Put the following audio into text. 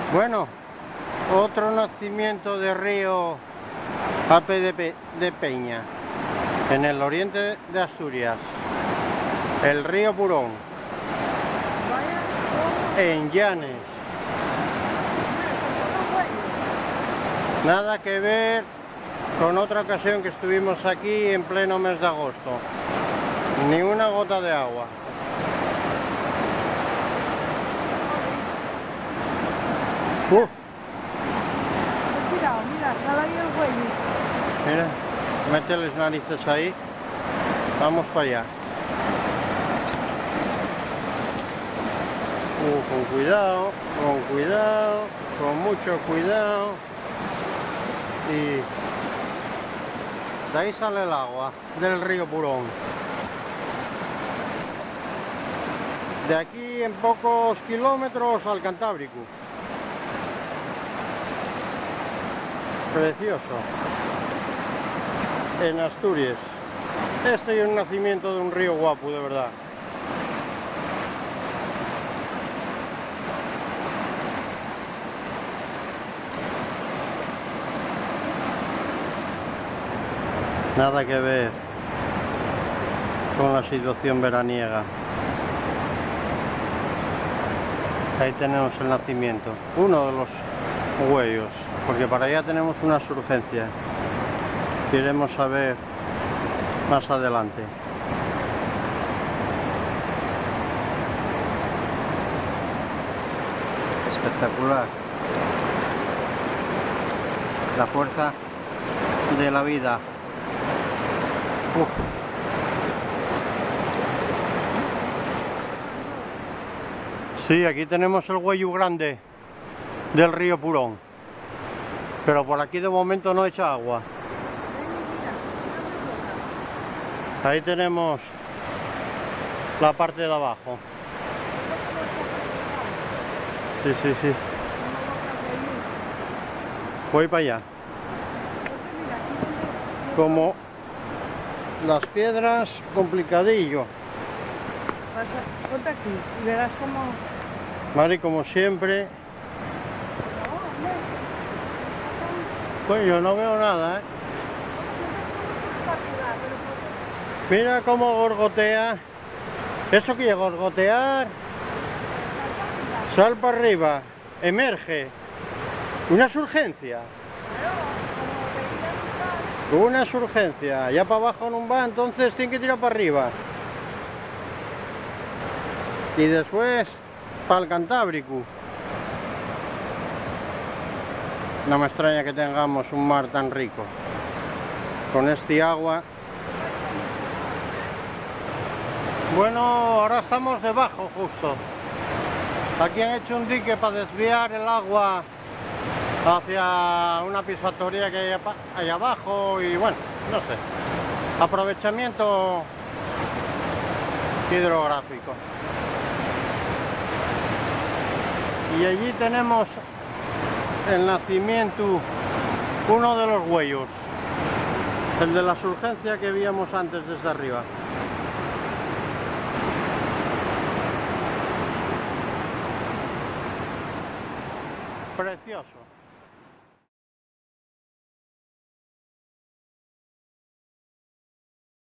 Bueno, otro nacimiento de río Ape de Peña, en el oriente de Asturias, el río Purón, en Llanes. Nada que ver con otra ocasión que estuvimos aquí en pleno mes de agosto, ni una gota de agua. Cuidado, mira, sale ahí el huevo. Mira, mete las narices ahí. Vamos para allá. Con cuidado, con mucho cuidado. Y de ahí sale el agua del río Purón. De aquí en pocos kilómetros al Cantábrico. Precioso. En Asturias. Este es un nacimiento de un río guapo, de verdad. Nada que ver con la situación veraniega. Ahí tenemos el nacimiento, uno de los huellos, porque para allá tenemos unas urgencias que iremos a ver más adelante. Espectacular. La fuerza de la vida. Uf. Sí, aquí tenemos el huello grande del río Purón, pero por aquí de momento no echa agua. Ahí tenemos la parte de abajo. Sí, sí, sí. Voy para allá. Como las piedras, complicadillo. Ponte aquí y verás cómo... Mari, como siempre. Pues yo no veo nada, ¿eh? Mira cómo gorgotea. ¿Eso qué es gorgotear? Sal para arriba, emerge. Una surgencia. Una surgencia. Ya para abajo no va, entonces tiene que tirar para arriba. Y después para el Cantábrico. No me extraña que tengamos un mar tan rico. Con este agua. Bueno, ahora estamos debajo justo. Aquí han hecho un dique para desviar el agua hacia una piscatoria que hay allá abajo y bueno, no sé. Aprovechamiento hidrográfico. Y allí tenemos el nacimiento, uno de los huellos, el de la surgencia que víamos antes desde arriba. Precioso.